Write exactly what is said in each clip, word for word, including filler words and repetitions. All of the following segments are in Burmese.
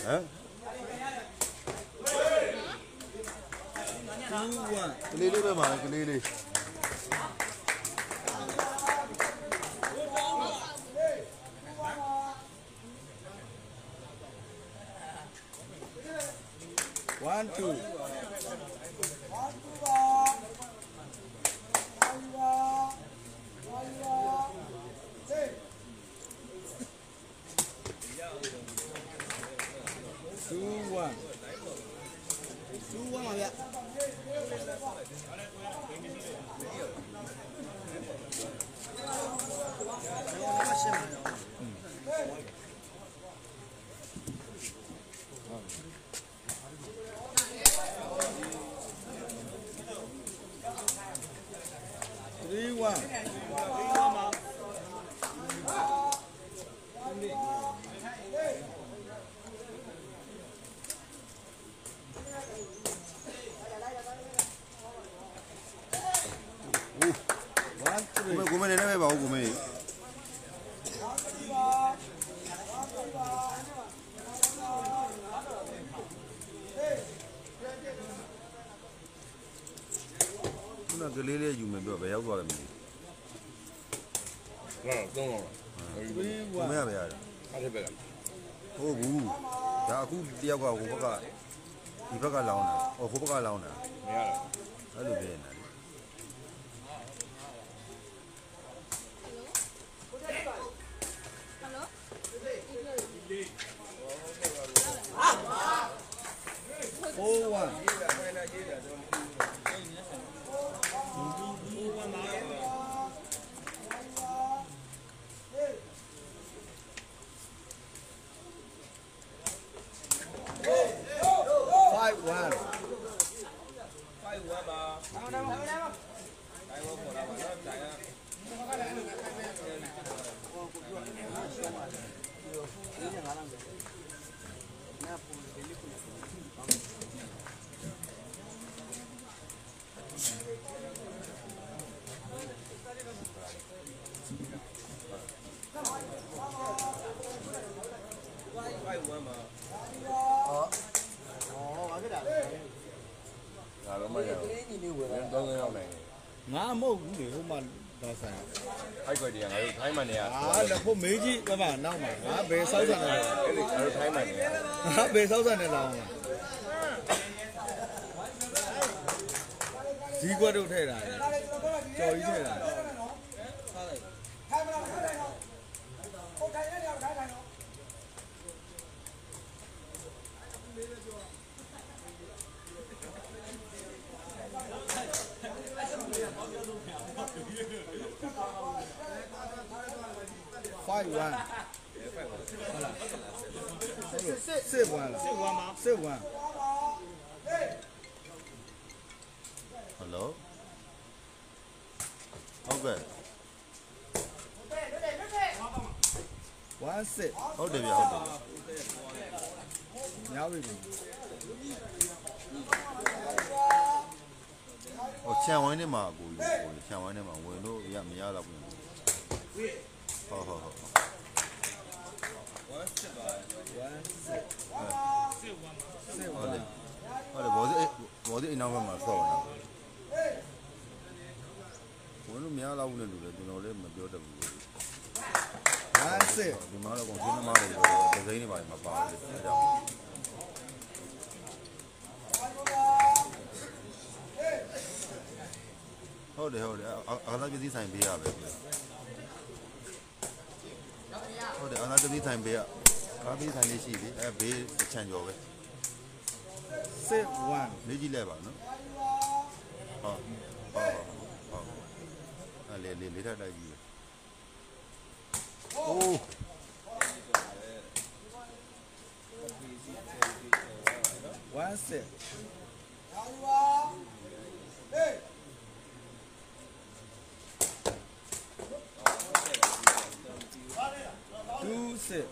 Huh? Two one. Clearly, be man, clearly. One two. Two one. Two one ya. Three one. One three. Come come ne ne ba come. Una clearly you me beရောက်သွားတယ်မင်းနော်သုံးတော့ Three ဘယ် one. မရပဲရတယ်အဲ့ဒီပဲလားဟုတ်ဘူးဒါအခုတယောက်ကဟိုဘက်ကဒီဘက်ကလောင်းတာဟိုဟိုဘက်ကလောင်းတာမရတော့အဲ့လိုဖြစ်နေတာလေ Four one. Five one. ဒါတော့မရဘူးသုံးသုံးရောက်နိုင်တယ် Ngã mốc cũng để hôm mà đó sao? အဲ့ကွက်တည်းကငါတို့ထိုင်းမှန်နေရ À là không mấy gì các bạn nào mà ngã về sáu giờ này. အဲ့ဒီငါတို့ထိုင်းမှန်နေရ Ngã về sáu giờ này nào mà. Gì qua đâu thế này? Cho ý thế này. Five one. Six one. Six one mà. Six one. Hello ဟုတ်ကဲ့ One six. ဟုတ်တယ်ဗျဟုတ်တယ် Nhau đi. ဟိုခြံဝိုင်းထဲမှာအကူကြီးဟိုခြံဝိုင်းထဲမှာဝင်လို့ရမရတော့ဘူးဟုတ်ဟုတ်ဟုတ် One six. Six one. ဟုတ်တယ်ဘောဒီဘောဒီအနောက်ဘက်မှာဆော့နေတာဝင်လို့မရတော့ဘူးလေလူတွေကျွန်တော်လည်းမပြောတတ်ဘူး One six. ဒီမှာတော့ကောင်ရှင်းသမားတွေဒီဇိမ်းတွေပါမပါဘူးလေအဲကြောင့်ဟုတ်တယ်ဟုတ်တယ်အာသာပစ္စည်းဆိုင်ပေးရပဲဟုတ်တယ်အာသာပစ္စည်းဆိုင်ပေးရအာပစ္စည်းဆိုင်လေးရှိပြီအဲဘေးချန်ကျော်ပဲ Six one. လေးကြည့်လိုက်ပါနော်ဟုတ်ဟုတ်ဟုတ်အဲလေလေလေးထပ်တိုက်ကြည့်အိုး One six. Two six.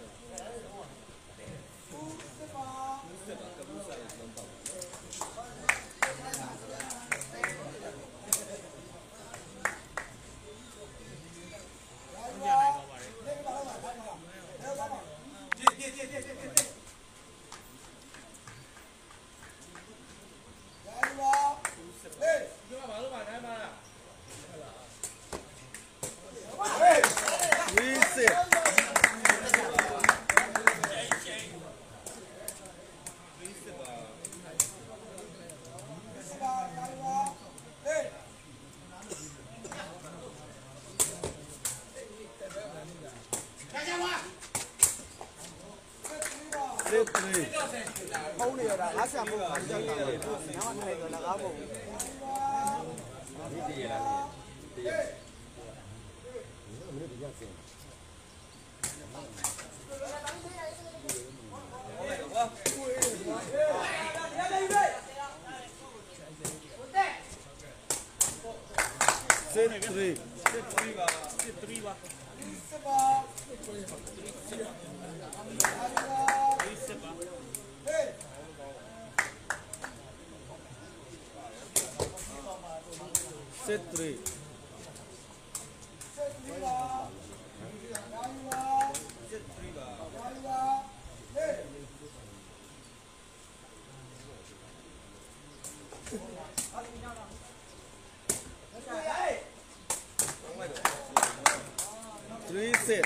Set three. ဖုန်းနေရတာငါဆက်ဖို့ငါကြောက်တာလေ။နောက်မှထိုင်တော့လည်းကားဖို့ဒီတည်းလားတည်း Set three. Set three. Three set.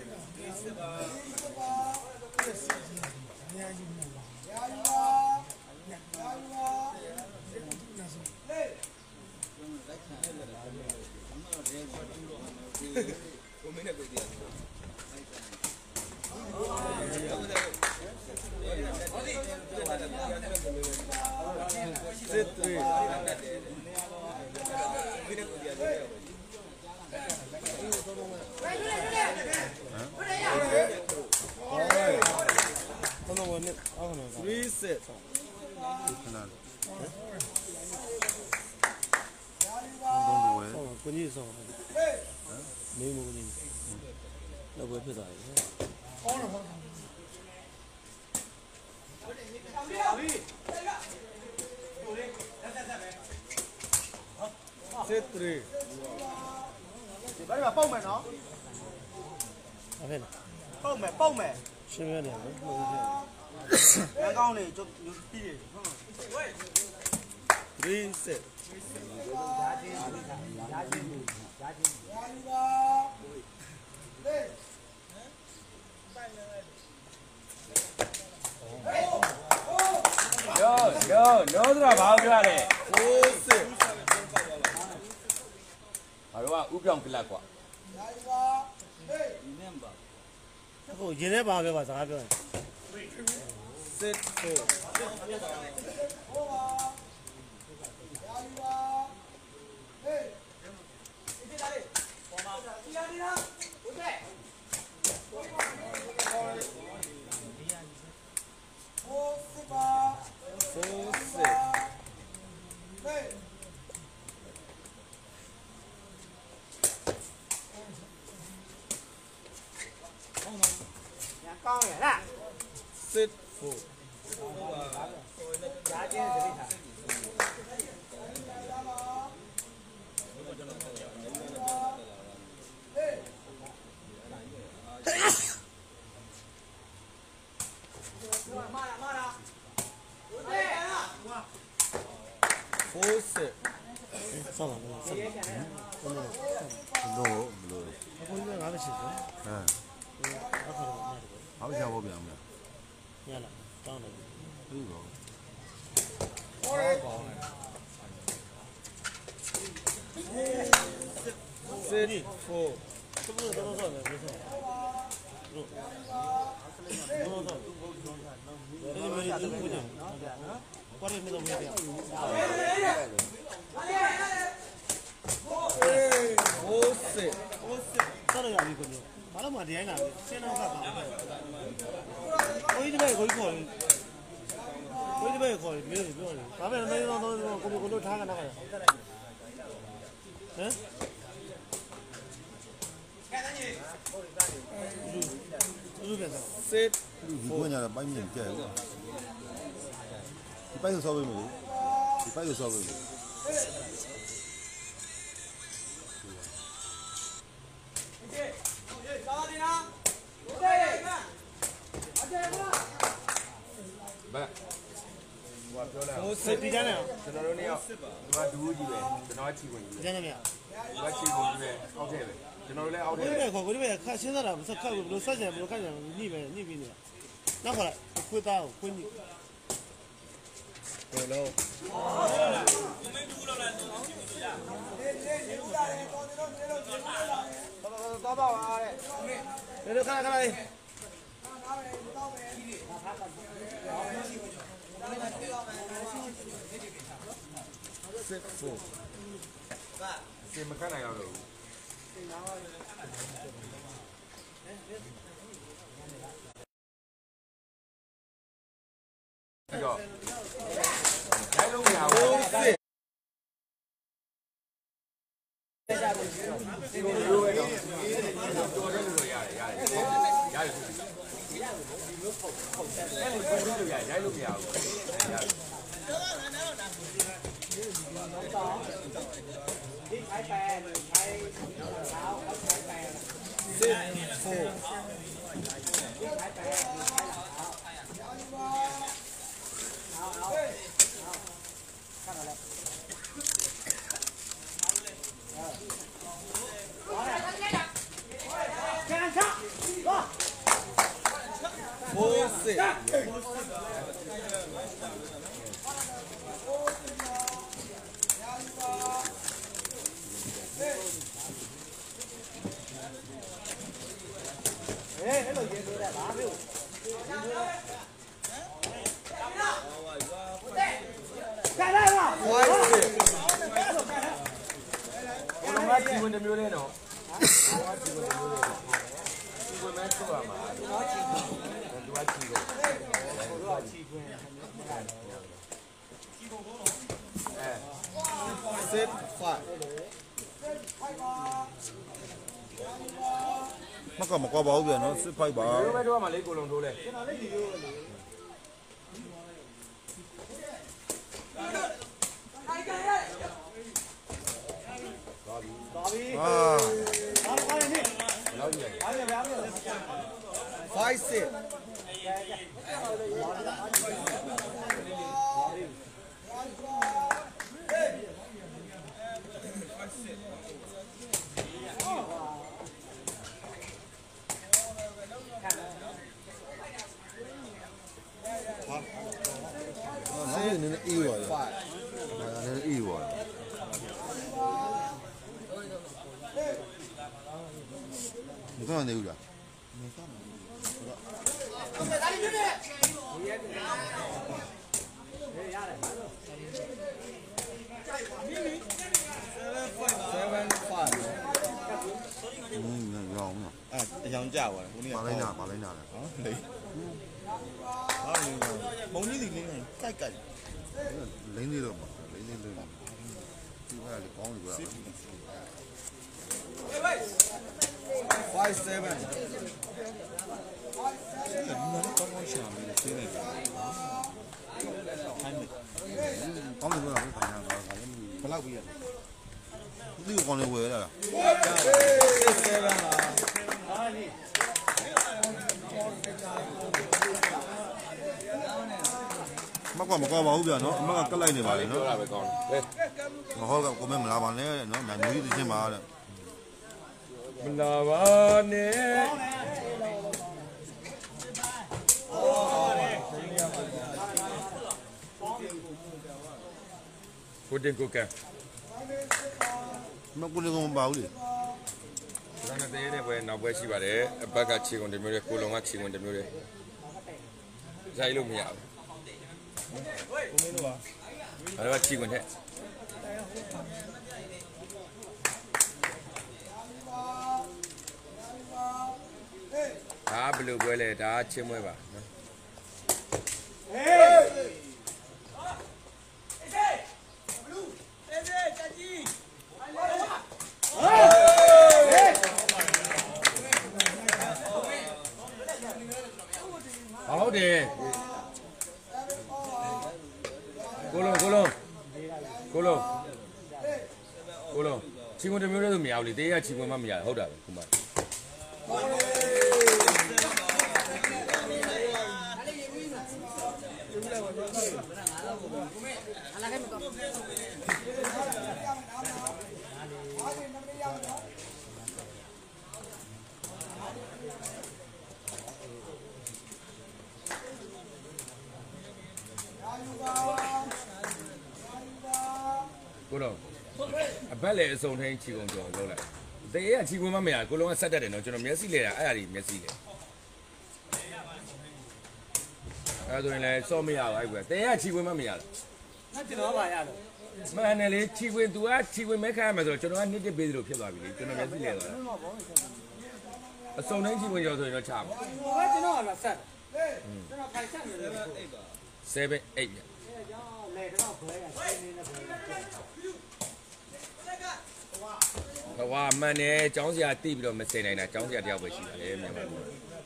Set three. Three set. Quân gì sao? Mấy mũ gì? Đâu có phải giải. Set three. Thì bắt đầu bông mày nó. À thế nào? Bông mày, bông mày. Xem cái này. Cái con này cho nhiều tí. Three set. Yo, yo, nhớ ra bảo ra này. Four set. À đúng không? Úp lòng cái là quả. Cô nhìn thấy bao nhiêu bà sao vậy? Set four. Four set. Nhà con này nè. Set four. Giá trên thì đi thả. Four set. Sao mà sao? No, no. Cô như là cái gì vậy? À, Nó không được. hảo sao bao nhiêu? Nha là, tao này. Đi rồi. Set four. Cái bữa đó nó rồi mà, biết sao? Rồi. Nó rồi. Cái gì mà đi đứng nhỉ? Qua đây mới đâu biết được. Four set. Sao lại làm gì còn nhiều? Mà nó mà đi anh nào? Xe nào cả cả. Ôi đi về coi coi. Ôi đi về coi, biết rồi biết rồi. Bà mẹ nó nó nó có có đôi thang cái nào vậy? Hả? Rú cái sao? Set Ibu nhà là bao nhiêu tiền? Thì bao nhiêu so với mình? Thì bao nhiêu so với mình? Bạn. Qua chỗ nào? four Set set. đi ra nào? Cho nó đi nào. Nó đú gì vậy? Cho nó chi quỳnh. Đi ra nào? Nó chi quỳnh về. Ok vậy. Cho nó lên ao Ôi đi thế. về coi, ôi đi về看现在了，不是看不是三点，不是看见你呗，你比你。拿回来，回答回你。 Hello. Tao bảo à đấy. Đây đây, cái này cái này. six four စင်မခန့်နိုင်အောင်လို့ပြီးတော့ရိုက်လို့မရဘူး oh six ဒီလိုလိုပဲတော့တော်တယ်လို့ရတယ်ရတယ်ရတယ်အဲ့လိုတော်တယ်လို့ရတယ်ရိုက်လို့မရဘူးရတယ် six four four six five six ဘုံမကြီးဝင်မျိုးလေးနော်ဘာကြီးဝင်မျိုးလေးဒီဝင်မဲ့ဆိုရမှာဒီကချီကိုဒီကချီကိုဒီကချီကိုအဲ six five မကမကွာပါဘူးဗျာနော်စစ်ဖိုက်ပါဒီလိုပဲတော့မှလေးကိုလုံးထိုးလဲအာလောက်ကြီး five six နောက်နည်းနည်းအေးပါလား five နည်းနည်းအေးပါမကောင်းနေဘူးလား seven five อืมရောင်းနော်อ่ะအယောင်ကြသွားတယ်ခုနေ့ကပါလိုက်နာပါလိုက်နာလေဟောလေဟာလေမုံကြီးစီလေးနဲ့ကြိုက်ကြိုက်လိမ့်သေးတော့ပါလိမ့်သေးလို့ဒီကလည်းကောင်းပြီကွာ five seven ဒီမှာတော့ကောင်းရှာမယ်ရှင်းနေတယ်ဟိုင်းမယ်ကောင်းတယ်ကွာခိုင်ရတာကလည်းဘယ်လောက်ပြီးရလဲဒီကောင်းနေဝယ်လာလား six seven လားမကွာမကွာပါဘူးဗျာနော်အမကကတ်လိုက်နေပါလေနော်ပြောတာပဲကောင်းတယ်ဟောကကိုမဲမလာပါနဲ့တဲ့နော်ညာမျိုးကြီးသိချင်းပါတဲ့မလာပါနဲ့ကိုတင်ကိုကဲမကိုလည်းကောင်းပါဘူးလေဒါနဲ့တည်းနဲ့ပဲနောက်ပွဲရှိပါတယ်အဘက်ကခြေကုန်တစ်မျိုးလေးကိုလုံးကခြေကုန်တစ်မျိုးလေးဇိုင်းလို့မရဘူးကိုမင်းတို့ကအဲ့ဒါခြေကုန်တဲ့ဒါဘယ်လိုပွဲလဲဒါချင်းပွဲပါနော်ဟုတ်တယ်ကိုလုံးကိုလုံးကိုလုံးကိုလုံးချီကွန်တစ်မျိုးလည်းမရဘူးလေတေးရချီကွန်မှမရဟုတ်တာပဲခုမှကိုလုံးအဘက်လေအစုံထင်းချီကုန်ကြော်လောက်လိုက်တေးရချီကွန်မှမရကိုလုံးကဆက်တတ်တယ်နော်ကျွန်တော်မျက်စိလဲတာအဲ့အရာကြီးမျက်စိလဲအဲ့ဆိုရင်လည်းစော့မရဘူးအဲ့ကွာတင်ရချီခွင့်မမရဘူး那只能玩呀了。 မန်နယ်လေးချီခွင့် तू ကချီခွင့်မဲခံရမယ်ဆိုတော့ကျွန်တော်ကနှစ်တစ်ပေးသလိုဖြစ်သွားပြီလေကျွန်တော်မျက်စိလဲသွားတာအစုံတိုင်းချီခွင့်ရောဆိုရင်တော့ချမှာ我今天晚上晒，今天拍下面的。 seven eight 来这个回来，今天的回来。 ဟိုဟာမန်နယ်ကျောင်းစရာတိပြီးတော့မစင်နိုင်တာကျောင်းစရာတယောက်ပဲရှိတာလေမြန်မာပြည်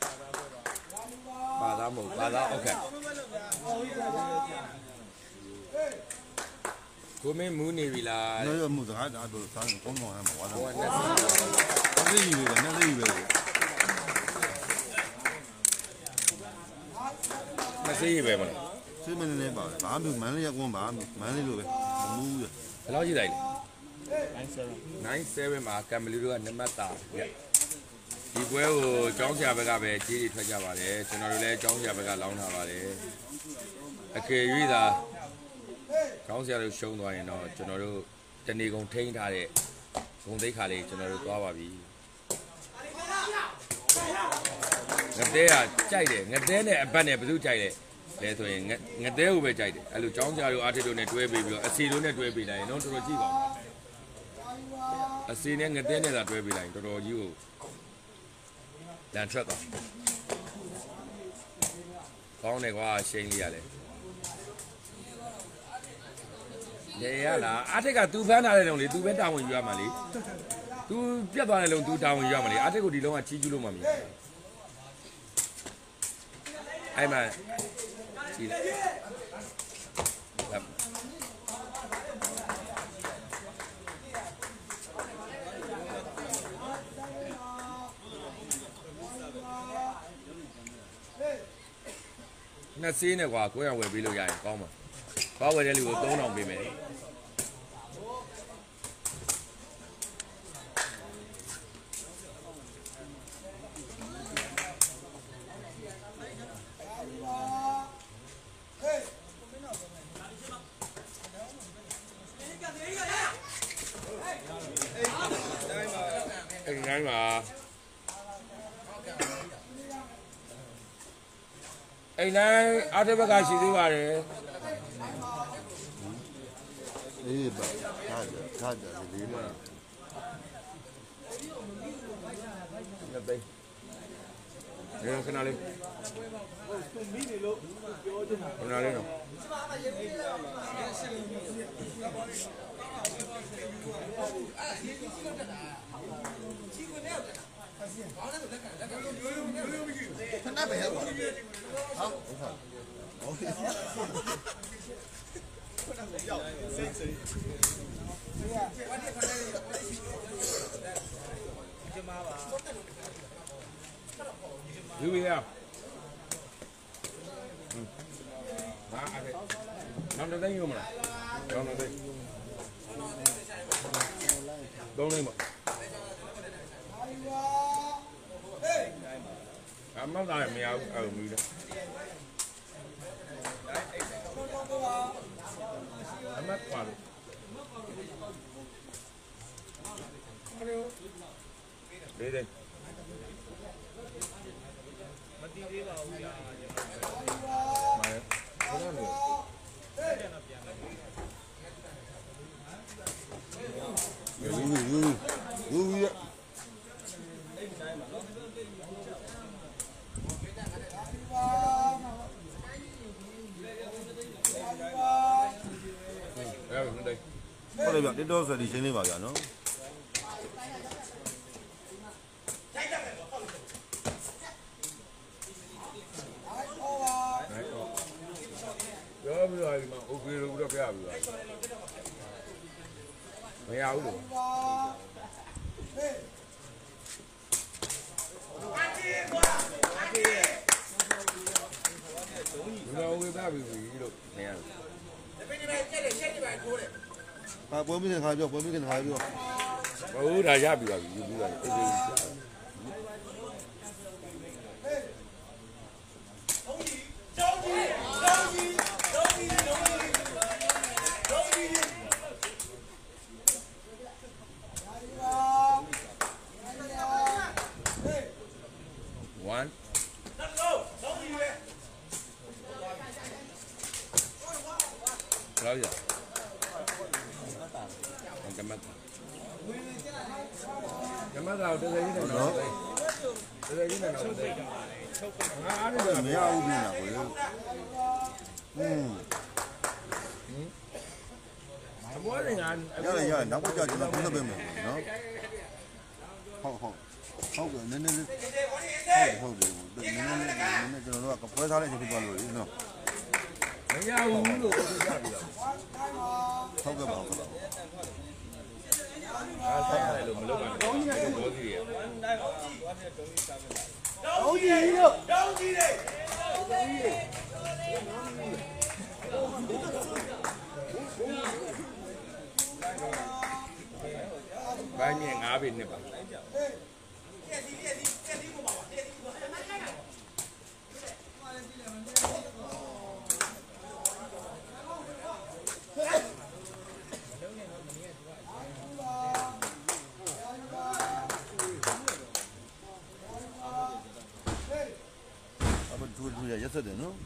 ပါသားမဟုတ်ပါသားโอเคကိုမင်းမူးနေပြီလား那要木子还咋都咱光光还没完ဟို了， ကနဲ့那是一百个，那是一百个。 မစေးပဲမလား这边的吧，把没买了也光把买了路呗，木的。 ဘယ်လောက်ရှိလိုက်လဲ nine seven nine sevenမှာကံမလီတို့ကနံပါတ်တာဒီပွဲကိုကျောင်းဆရာဘက်ကပဲကြီးတွေထွက်ကြပါတယ်ကျွန်တော်တို့လည်းကျောင်းဆရာဘက်ကလောင်းထားပါတယ်အကေရွေးသာကျောင်းဆရာတို့ရှုံးသွားရင်တော့ကျွန်တော်တို့တနေကုန်ထိန်းထားတဲ့ဂုံသိက္ခာလေးကျွန်တော်တို့သွားပါပြီငတဲကကြိုက်တယ်ငတဲနဲ့အပတ်နဲ့ဘယ်သူကြိုက်လဲလဲဆိုရင်ငတဲကိုပဲကြိုက်တယ်အဲ့လိုကျောင်းဆရာတို့အားထစ်တို့နဲ့တွဲပြီးပြီးတော့အစီတို့နဲ့တွဲပြီးလိုက်ရင်တော့တော်တော်ကြည့်ပါဦးအစီနဲ့ငတဲနဲ့သာတွဲပြီးလိုက်ရင်တော်တော်ကြီးကိုလန်ထွက်သွားကောင်းတယ်ကွာရှိန်လေးရတယ်ရေရလားအားထက်က तू ဖမ်းထားတဲ့လုံလေ तू ပဲတာဝန်ယူရမှာလေ तू ပြတ်သွားတဲ့လုံ तू တာဝန်ယူရမှာလေအားထက်ကိုဒီလုံးကချီးကျူးလို့မှမရအဲ့မှာချီးလိုက်နှစ်စေးနဲ့ကွာကိုယ်ရဝယ်ပေးလို့ရရင်ကောင်းပါဘာဝယ်တဲ့လူကိုသုံးထောင်ပေးမယ်အဲ့ဒီမှာအိမ်တိုင်းအားတစ်ဘက်ကရှိသေးပါတယ်哎，吧，他的他的是离了。 နှစ်သိန်းရေခဏလေးခဏလေးနော်ယူရအောင်ဟာအဲ့နောက်တစ်သိန်းယူမလားနောက်တစ်သိန်းသုံးသိန်းပေါ့အမှန်တိုင်းမရဘူးအဲ့လိုမျိုးလေအမှန်ပါလို့လေးသိန်းမတီးသေးပါဘူးဗျာမာရဘယ်လိုလဲ有有有有有。 ဟုတ်တယ်ဗျတစ်တော့ဆိုဒီချင်းလေးပါဗျာနော်ပြောပြီးတော့ဒီမှာ okay လို့တော့ပြပြီးတော့မရဘူးလို့เราဝေးပါပြီလို့မရဘူးဟာပွဲမင်းခါပြောပွဲမင်းခါပြောဟုတ်ဒါရပြီပါပြီယူပြီးပါအေးအေး1 老远，干嘛？干嘛的？这个一点脑子，这个一点脑子。啊，这个没有病了，我嗯。 我这个， ရတယ်ရတယ်နောက်ကြကျွန်တော်သုံးသက်ပေးမယ်နော်ဟုတ်ဟုတ်ဟုတ်ကဲ့နည်းနည်းလေးဟုတ်တယ်ဟုတ်တယ်နည်းနည်းလေးနည်းနည်းကျွန်တော်တို့ကပွဲစားလေးချက်ဖြစ်သွားလို့လေနော်မရဘူးလို့ပြောကြပြီလားဟုတ်ကဲ့ပါဟုတ်ကဲ့ပါအားဆက်ရတယ်လို့မလုပ်ပါနဲ့ဘောကြီးရတောင်းကြီးလို့တောင်းကြီးလေဘိုင်းမြင်ငါးပေနှစ်ပါအမဒူဒူရရက်ဆက်တယ်နော်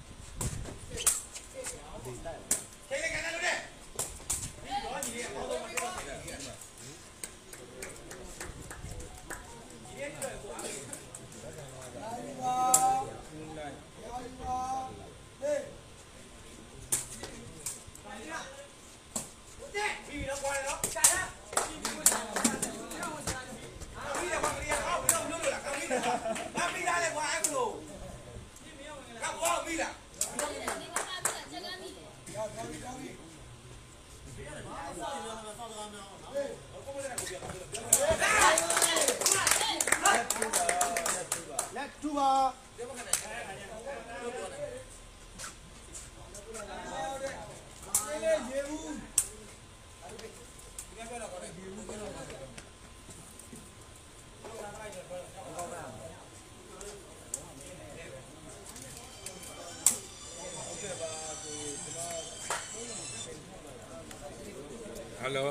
ဟယ်လို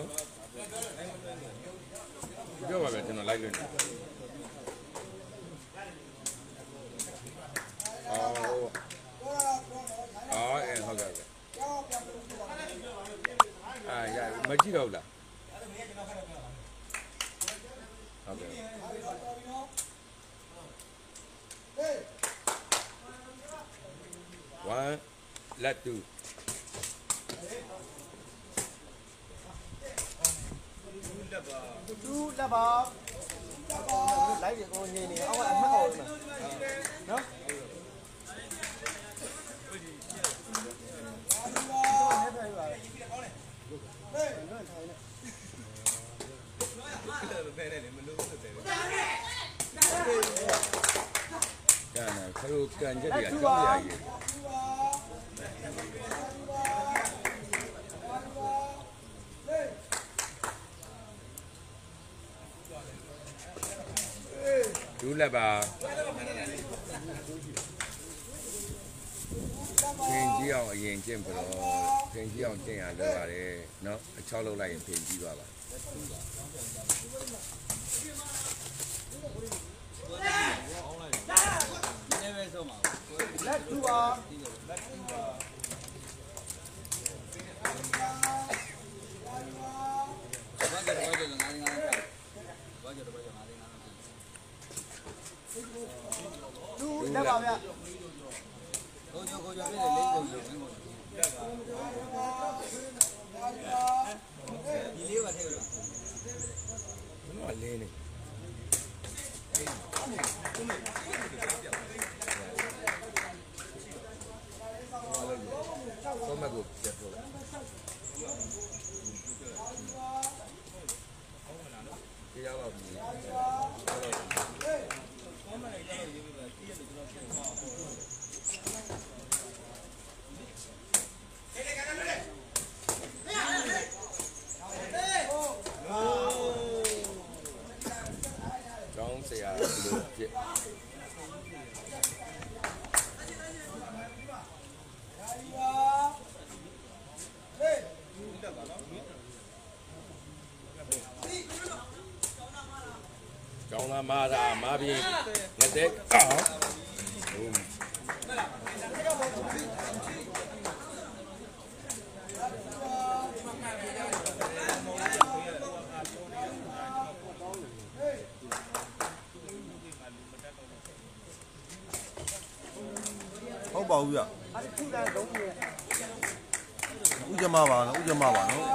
ပြောပါမယ်ကျွန်တော်လိုက်လို့နေအော်အော်အဲဟုတ်ကဲ့အာရမကြည့်တော့ဘူးလားဟုတ်ကဲ့ one let two တူလက်ပါလိုက်ပြီကိုငိမ့်နေအောက်ကအမှတ်အောင်လို့နော်ကျန်တယ်ခရုကန်ချက်တွေကကြောက်ရည်ဒူးလက်ပါဖင်ကြီးအောင်အရင်ကျင့်ပြတော့ဖင်ကြီးအောင်ကျင့်ရလောက်ရတယ်เนาะအချောက်လောက်လိုက်ရင်ဖင်ကြီးသွားပါလက်တူပါတူလက်ပါဗျကိုညိုကိုညိုပြည့်လေးကိုညိုဒီလေးကထည့်လို့ဘယ်လိုလဲနေတော့မကိုပြတ်တော့ဒီရောက်တော့ဒီကျောင်းဆရာဒီလိုပြည့်ကျောင်းသားမာတာမာပြီးငတဲ့ကောင်းဟဘူးဗျအဲ့ဒီထူတယ်လုံးကြီးဥကြမပါနော်ဥကြမပါနော်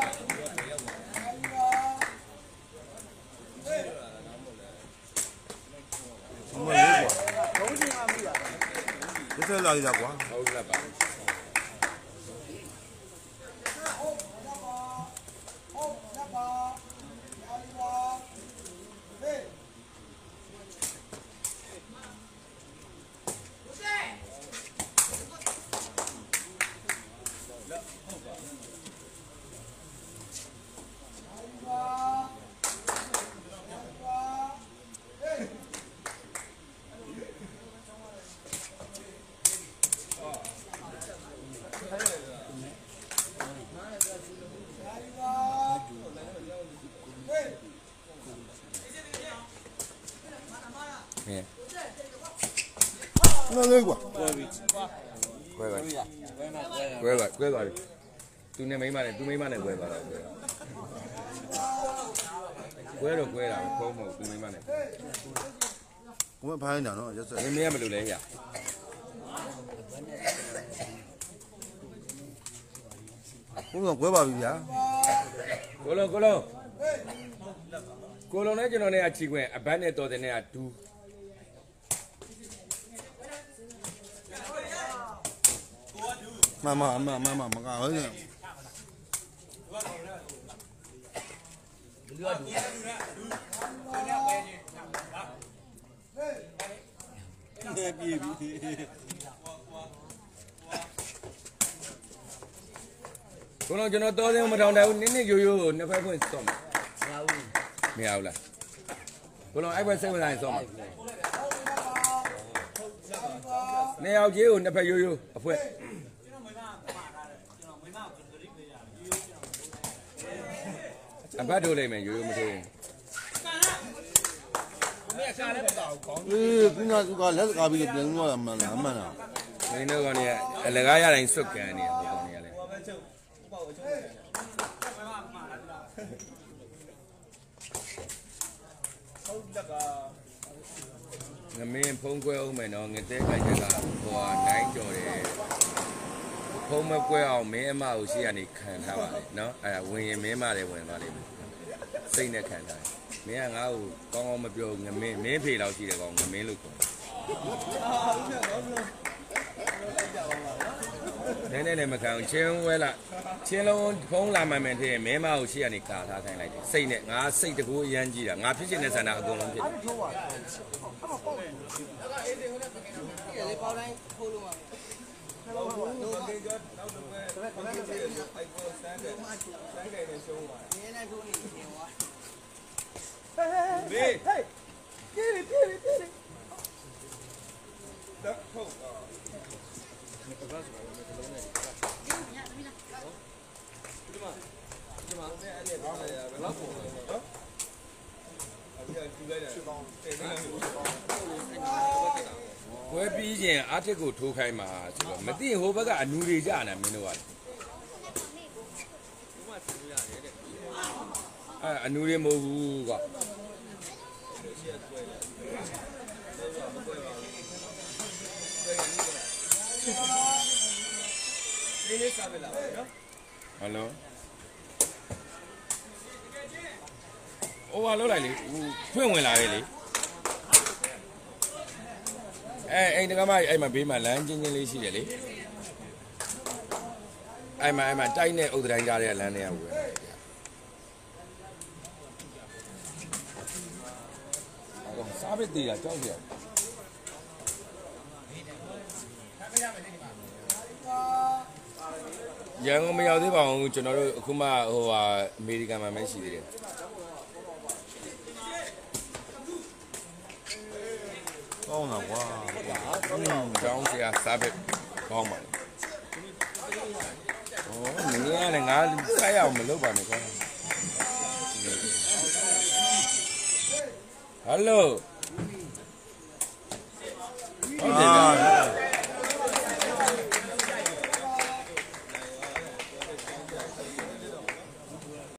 မလေးကွာလုံးကြီးမှမရဘူးဒီဆက်လာရကွာဟုတ်လားပါမလေးကွာကွဲပါကွဲပါကွဲပါသူနဲ့မိမနဲ့သူမိမနဲ့ကွဲပါတော့ကွဲတော့ကွဲတာဖုံးမဟုတ်သူမိမနဲ့ကိုမဖိုင်းနေတာနော်ရက်စက်မင်းမင်းမလို့လဲရကိုကကွဲပါပြီဗျာကိုလုံးကိုလုံးကိုလုံးနဲ့ကျွန်တော်နဲ့အချီခွင့်အဘတ်နဲ့တော်တဲ့နဲ့ကဒူးမမမမမမကဟဲ့နေပြေးပြီကိုလုံးကျွန်တော်တော်တယ်မထောင်တယ်ဘူးနင်းနင်းရိုးရိုးနှစ်ဖက်ဖွင့်စော့မှာမရဘူးမရဘူးလားကိုလုံးအဲ့ဘက်စိတ်ဝင်စားရင်စော့မှာနေအောင်ကြီးကိုနှစ်ဖက်ရိုးရိုးအဖွဲအဘတ်ထိုးလိုက်မယ်ရိုးရိုးမထိုးရင်အေးကင်းကကလက်ကားပြီးပြန်သွားတာမှန်လားမှန်လားမင်းတို့ကောင်တွေကအလကားရတိုင်းစွတ်ကန်နေတယ်ဟိုကောင်တွေကလည်းငမင်းဖုံးကွဲအောင်မယ်နော်ငတဲ့ခိုင်ချက်ကဟိုဟာနိုင်ကြော်တယ်ဖုံးမကွဲအောင်မင်းအမကိုရှိရနေခံထားပါလေနော်အဲ့ဒါဝင်ရင်မင်းမလည်းဝင်သွားလိမ့်မယ်စိတ်နဲ့ခံထားတယ်မင်းကငါ့ကိုကောင်းကောင်းမပြောငမင်းမင်းဖေလောက်ရှိတယ်ကောင်ငမင်းလို့ခေါ်တယ်နည်းနည်းနဲ့မခံအောင်ချင်းဝဲလာချင်းလုံးဖုံးလာမှမယ်ထင်မင်းမကိုရှိရနေကာထားခိုင်းလိုက်တယ်စိတ်နဲ့ငါစိတ်တကူအရန်ကြီးတာငါဖြစ်ချင်တဲ့ဆန္ဒအကုန်လုံးဖြစ်တယ်ထိုးပါအဲ့မှာပေါ့ဒီလေပေါတိုင်းထိုးလို့မှာဟုတ်ဟုတ်ဟုတ်ကေကျော်နောက်တော့ပဲဒါပေမဲ့အိုက်ကိုစမ်းတယ်စမ်းကြိုင်နေရှုံးပါနင်းနေထိုးနေတယ်ဟွာဟေးဟေးပြေးပြေးပြေးတက်ဟုတ်ဝဲပြီးချင်းအာထစ်ကိုထိုးခိုင်းမှာဆိုတော့မသိဟိုဘက်ကအနူတွေကြနာမင်းတို့ကအဲအနူတွေမဟုတ်ဘူးကွာဟယ်လိုဟိုဟာလောက်လိုက်လေဖွင့်ဝင်လာတယ်လေအဲအိမ်တကမအဲ့မှာဘေးမှာလမ်းချင်းချင်းလေးရှိတယ်လေအဲ့မှာအဲ့မှာတိုက်နဲ့အုတ်တိုင်းကြားတဲ့လမ်းတွေကဝင်အော်စားပစ်သေးတာကြောက်ကြရရန်ကုန်မရောက်သေးပါဘူးကျွန်တော်တို့အခုမှဟိုဟာအမေရိကန်မှာမရှိသေးတယ်ကောင်းတာကွာကျောင်းဆရာစားပစ်ကောင်းပါလေဟောမင်းရတယ်ငါစိုက်အောင်မလုပ်ပါနဲ့ကွာဟယ်လိုဟုတ်တယ်ဗျာ